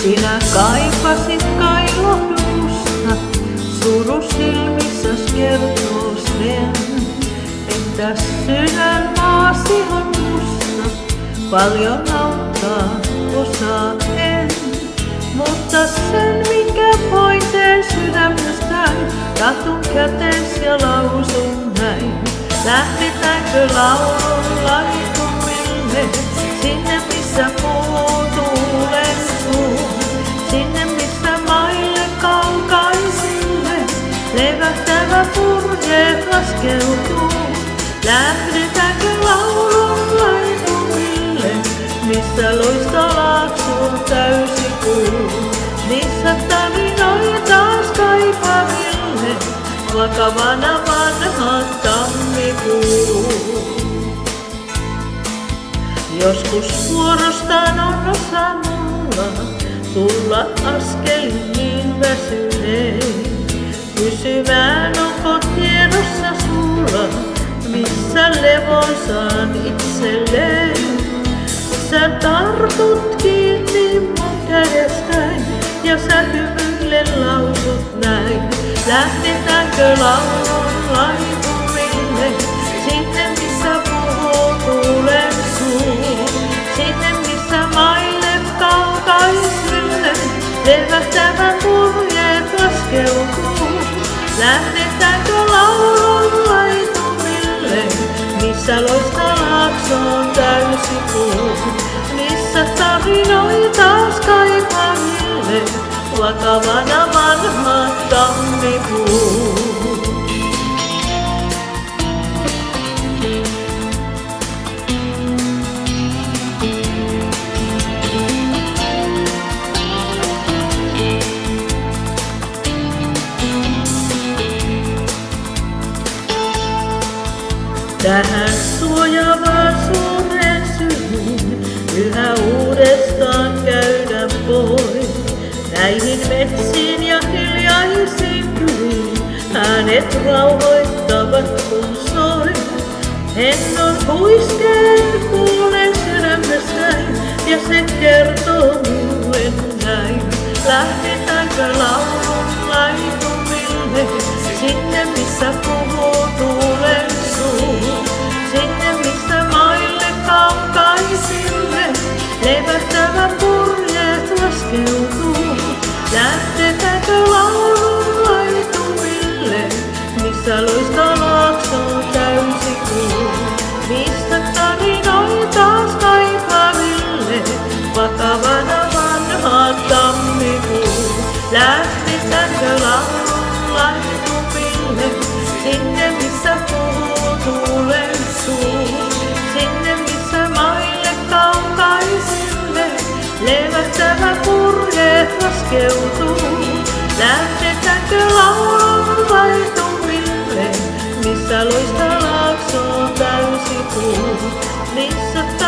Sinä kaipasit kailohdusta, suru silmissäs kertoo sen, että sydän maasi on musta, paljon auttaa osaa en. Mutta sen minkä pointeen sydämestäni, tartun kätees ja lausun näin. Lähdetäänkö laulun laitumille, sinne missä puu tuulen suu, sinne missä maille kaukaisille, levähtävä purjeet laskeutuu. Lähdetäänkö laulun laitumille, missä loista laakson täysi kuu, missä tarinoita taas kaipaville, vakavana vanha tammikuu. Joskus vuorostaan on osa mulla tulla askelin niin väsyneen, kysymään onko tiedossa sulla, missä levosaan itselleen. Sä tartut kiinni mun kädestäin ja sä hymyillen lausut näin. Lähdetäänkö laulun laitumille, sinne missä puhuu tuulen suu, sinne missä maille kaukaisille, levähtävän purjeet laskeutuu. Lähdetäänkö laulun laitumille, missä loista laakson täysi kuu, missä tarinoita taas kaipaville, vakavana vanha tammikuu. Tähän suojaavaan suureen syyyn yhä uudestaan käydä pois. Näihin metsiin ja hiljaisiin kyliin äänet rauhoittavat kun soi. Hennon huiskeen kuulen sydämessäni ja se kertoo mulle näin. Lähdetäänkö laulun laitumille, sinne missä puhuu tuulen suu, sinne missä maille kaukaisille, levähtävä purjeet laskeutuu. Lähdetäänkö laulun laitumille, missä loista laakson täysi kuu, mistä tarinoita taas kaipaville, vakavana vanha tammikuu. Lähdetäänkö laulun laitumille, sinne missä puhuu tuulen suu, sinne missä maille kaukaisille, levähtävä purjeet laskeutuu. Lähdetäänkö laulun laitumille, missä loista laakson täysi kuu, missä